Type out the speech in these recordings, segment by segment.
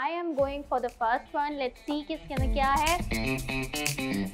I am going for the first one. Let's see कि इसके अंदर क्या है।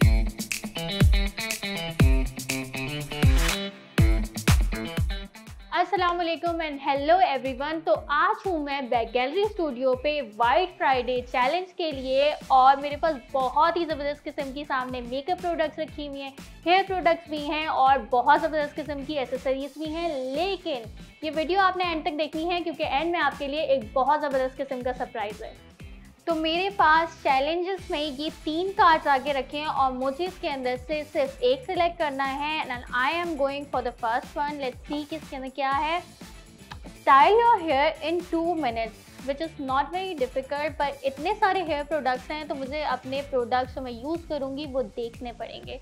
अस्सलामुअलैकुम एंड हेलो एवरीवन। तो आज हूँ मैं बैग गैलरी स्टूडियो पे वाइट फ्राइडे चैलेंज के लिए और मेरे पास बहुत ही ज़बरदस्त किस्म की सामने मेकअप प्रोडक्ट्स रखी हुई हैं, हेयर प्रोडक्ट्स भी हैं और बहुत ज़बरदस्त किस्म की एसेसरीज भी हैं। लेकिन ये वीडियो आपने एंड तक देखनी है क्योंकि एंड में आपके लिए एक बहुत ज़बरदस्त किस्म का सरप्राइज़ है। तो मेरे पास चैलेंजेस में ये 3 कार्ड्स आगे रखे हैं और मुझे इसके अंदर से सिर्फ एक सिलेक्ट करना है and I am going for the first one. Let's see कि इसके अंदर क्या है। Style your hair in 2 minutes which is not very difficult, पर इतने सारे हेयर प्रोडक्ट्स हैं तो मुझे अपने प्रोडक्ट्स जो मैं यूज़ करूँगी वो देखने पड़ेंगे।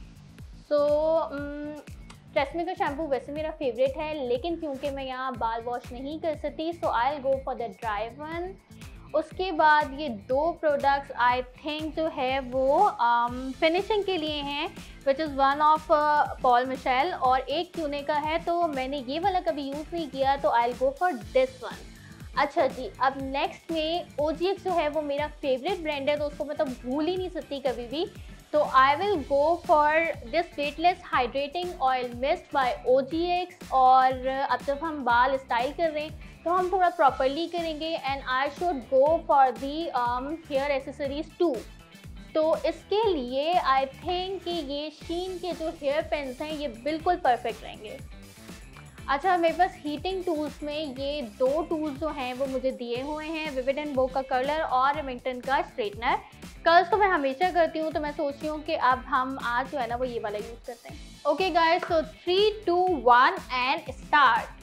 ट्रेसमे का शैम्पू वैसे मेरा फेवरेट है, लेकिन क्योंकि मैं यहाँ बाल वॉश नहीं कर सकती so I will go for the dry one. उसके बाद ये 2 प्रोडक्ट्स आई थिंक जो है वो फिनिशिंग के लिए हैं, which is one of Paul Mitchell और एक क्यूने का है। तो मैंने ये वाला कभी यूज़ नहीं किया तो I will go for this one. अच्छा जी, अब नेक्स्ट में OGX जो है वो मेरा फेवरेट ब्रांड है तो उसको मैं तो भूल ही नहीं सकती कभी भी। तो I will go for this weightless hydrating oil mist by OGX। और अब जब हम बाल स्टाइल कर रहे हैं तो हम थोड़ा प्रॉपरली करेंगे and I should go for the hair accessories too. तो इसके लिए आई थिंक कि ये शीन के जो हेयर पेन्स हैं ये बिल्कुल परफेक्ट रहेंगे। अच्छा, मेरे पास हीटिंग टूल्स में ये 2 टूल्स जो हैं वो मुझे दिए हुए हैं, विविड एंड वो का कर्लर और रेमिंगटन का स्ट्रेटनर। कर्ल्स तो मैं हमेशा करती हूँ तो मैं सोच रही हूँ कि अब हम आज जो है ना वो ये वाला यूज़ करते हैं। ओके गाइस, तो 3, 2, 1 एंड स्टार्ट।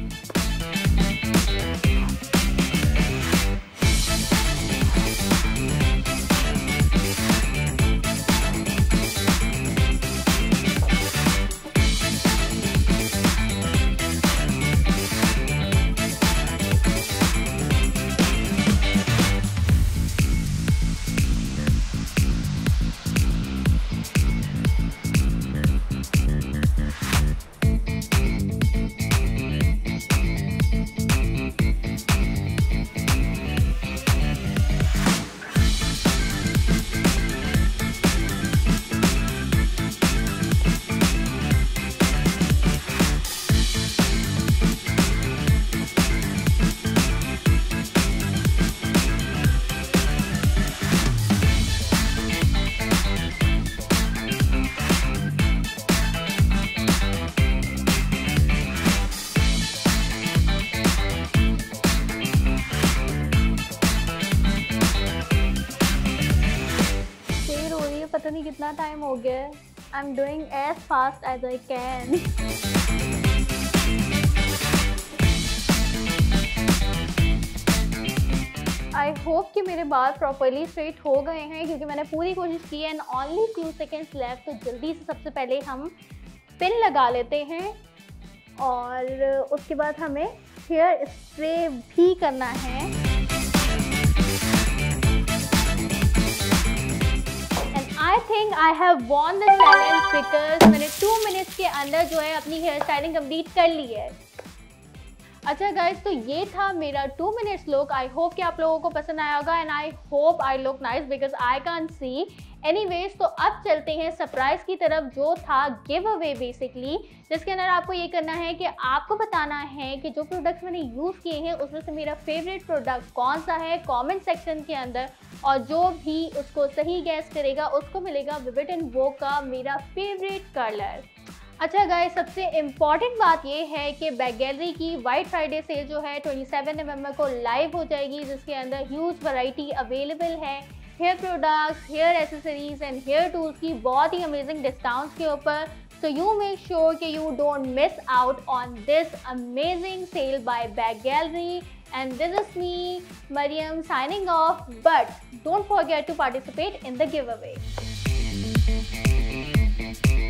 पता नहीं कितना टाइम हो गया है। I am doing as fast as I can. I hope कि मेरे बाल प्रॉपरली स्ट्रेट हो गए हैं क्योंकि मैंने पूरी कोशिश की है and only few seconds left. तो जल्दी से सबसे पहले हम पिन लगा लेते हैं और उसके बाद हमें हेयर स्प्रे भी करना है। I think I have won the challenge because मैंने 2 मिनट्स के अंदर जो है अपनी हेयर स्टाइलिंग कंप्लीट कर ली है। अच्छा गाइज, तो ये था मेरा 2 मिनट्स लुक। आई होप कि आप लोगों को पसंद आया होगा and I hope I look nice because I can see. Anyways, तो अब चलते हैं सरप्राइज की तरफ जो था गिव अवे बेसिकली, जिसके अंदर आपको ये करना है कि आपको बताना है कि जो प्रोडक्ट्स मैंने यूज़ किए हैं उसमें से मेरा फेवरेट प्रोडक्ट कौन सा है कमेंट सेक्शन के अंदर। और जो भी उसको सही गैस करेगा उसको मिलेगा विविड एंड वो का मेरा फेवरेट कलर। अच्छा गाइस, सबसे इम्पॉर्टेंट बात ये है कि बैग गैलरी की वाइट फ्राइडे सेल जो है 27 नवंबर को लाइव हो जाएगी, जिसके अंदर ह्यूज वैरायटी अवेलेबल है hair products, hair accessories and hair tools की बहुत ही अमेजिंग डिस्काउंट्स के ऊपर। So you make sure that you don't miss out on this amazing sale by Bag Gallery. And this is me, Mariam, signing off. But don't forget to participate in the giveaway.